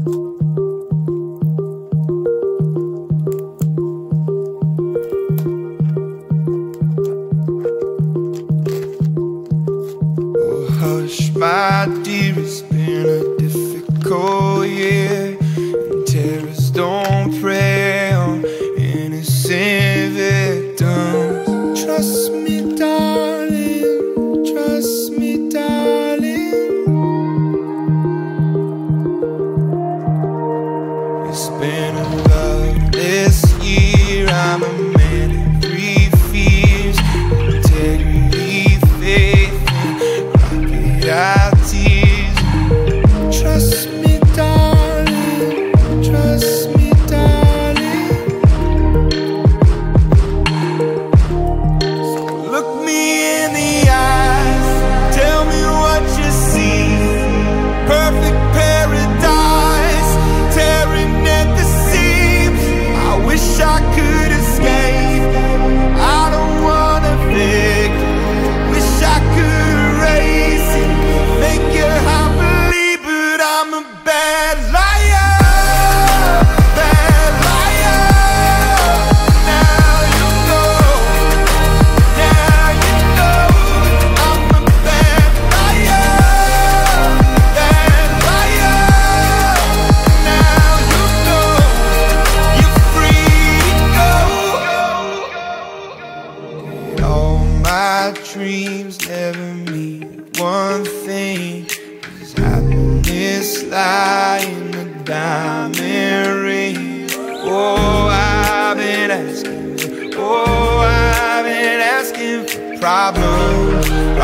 Oh, hush, my dear, it's been a difficult year, and terrorists don't prey on innocent victims. Trust me, darling, trust me, darling. It's been a loveless year. I'm a man in three fears: integrity, faith, and crocodile tears. Trust me, darling, trust me, darling. Look me in the eyes, tell me what you see. Perfect paradise, tearing at the seams. I wish I could escape. I don't wanna fake. Wish I could erase it, make your heart believe, but I'm a bad liar, bad liar. Now you know, now you know, I'm a bad liar, bad liar. Now you know, you're free to go. All my dreams never mean one thing. Does happiness lie in the diamond ring? Oh, I've been asking for problems.